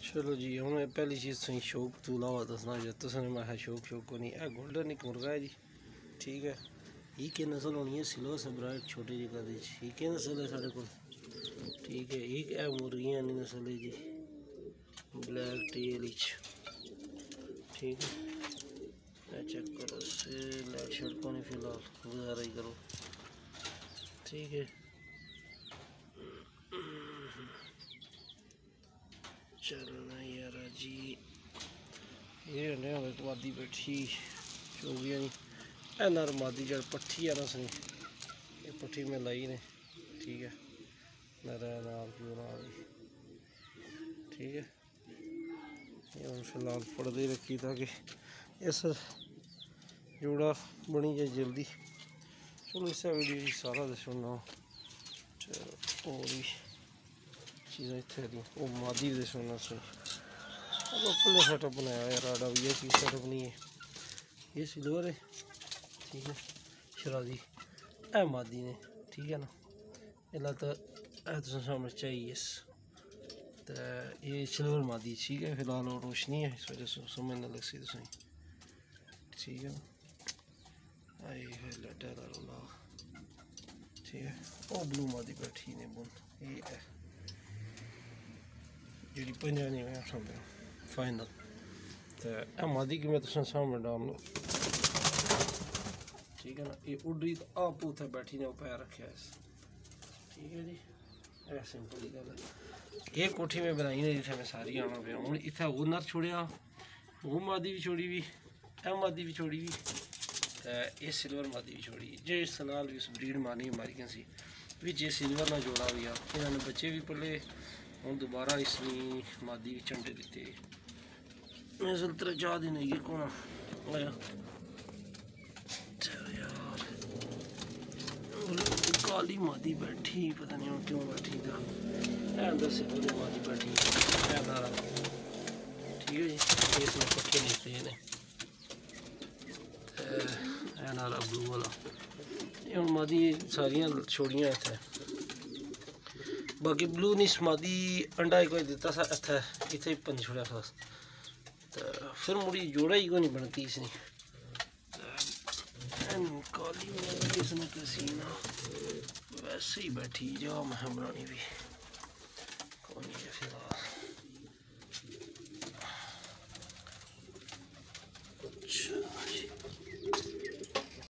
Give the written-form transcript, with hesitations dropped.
चलो जी हूँ पहली चीज़ तुम शौक तो अलावा दसना जो तुसें मैं शौक को नहीं है गोल्डन एक मुर्गा है जी। ठीक है ये के नस्ल होनी है सिल्वर सबराइट छोटी जगह दी ये के नस्ल है साढ़े को। ठीक है ये मुर्गियाँ नहीं नस्ल है जी ब्लैक टेल। ठीक है चेक करो से लाइट शर्ट को नहीं फिलहाल गुजारा ही करो। ठीक है चलना यार जी ये मादी बैठी चौगिया नहीं ए नर मादी जड़ पट्ठी है ना सही ये पट्ठी में लाई ने। ठीक है नर नाल क्यों ना ठीक है ये हम फिलहाल पढ़ते रखी ताकि इस जोड़ा बनी जाए जल्दी। चलो इस वीडियो सारा दसना और भी चीज़ें इतने दी वो मादी दसना सही लोकल सेटअप बनाया यार आड़ा भी ये चीज़ सेटअप नहीं है ये सिल्वर है। ठीक है शराजी ए मादी ने। ठीक है ना इला तो सामने चाहिए तो ये सिल्वर मादी। ठीक है फिलहाल और रोशनी है इस वजह से समझ ना लग सी तो सही। ठीक है आई है लड्डा रोला। ठीक है वो ब्लू मादी बैठी ने बुन ये है जी पंजानी में फाइनल तो मादी की मैं तुम सामने डाल लो। ठीक है ना ये उड़ी तो आप उतना बैठी ने पैर रखे है। ठीक है जी ऐ सिंपल ही गल है ये कोठी में बनाई ने जिथे मैं सारी आना पे हूँ इतना वो नर छोड़िया वो मादी भी छोड़ी भी ए मादी भी छोड़ी भी ये सिल्वर मादी भी छोड़ी जो इस नाल भी उस ब्रीड मानी अमेरिकन सी भी जे सिल्वर ना जोड़ा भी इन्होंने बच्चे भी पले हूँ दोबारा इसमें मादी भी झंडे दिते मैं सल्तरा चाह दिन ये कौन आया यार काली मादी बैठी पता नहीं हूँ क्यों बैठी अंदर से बोले मादी बैठी है नारा। ठीक है जी इसमें पट्टे नीचे ने नारा ब्लू वाला ये हम मादी सारियां छोड़ियां इतने बाकी ब्लू नहीं मादी अंडा कोई दिता सा इतने पन छोड़ा खास तो फिर मुड़ी जोड़ा ही को नहीं बनती इसने काली मादी इसने कसीना वैसे ही बैठी जा मैं बनानी भी कौन है फिलहाल।